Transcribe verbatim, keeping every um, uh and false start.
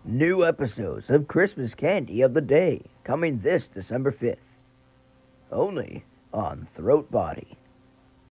New episodes of Christmas Candy of the Day coming this December fifth. Only on Throat Body.